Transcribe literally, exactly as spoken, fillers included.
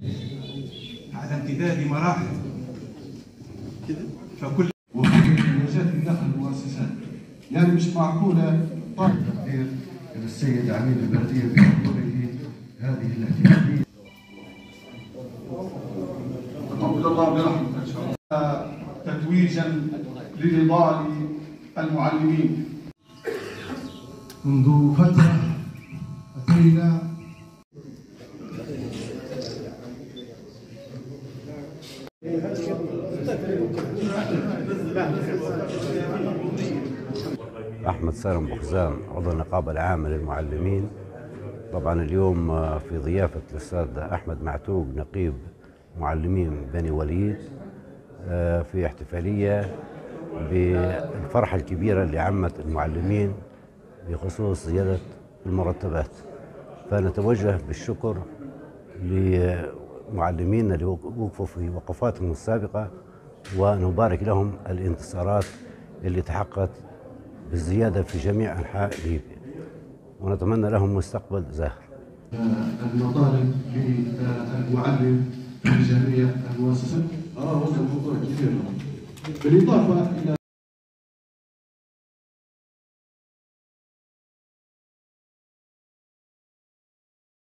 على امتداد مراحل فكل وفي مجال داخل المؤسسات، يعني مش معقوله طالب تقدير السيد عميد البلديه بحضوره هذه الاحتفاليه. تقبل الله برحمته ان شاء الله. تتويجا لنضال المعلمين. منذ فتره اتينا أحمد سالم بخزام عضو النقابة العامة للمعلمين. طبعا اليوم في ضيافة الأستاذ أحمد معتوق نقيب معلمين بني وليد في احتفالية بالفرحة الكبيرة اللي عمت المعلمين بخصوص زيادة المرتبات، فنتوجه بالشكر لمعلمينا اللي وقفوا في وقفاتهم السابقة ونبارك لهم الانتصارات اللي تحققت بالزيادة في جميع أنحاء ليبيا، ونتمنى لهم مستقبل زاهر. المطالب للمعلم في جميع المؤسسات، أرى وصل خطوة كبيرة بالإضافة إلى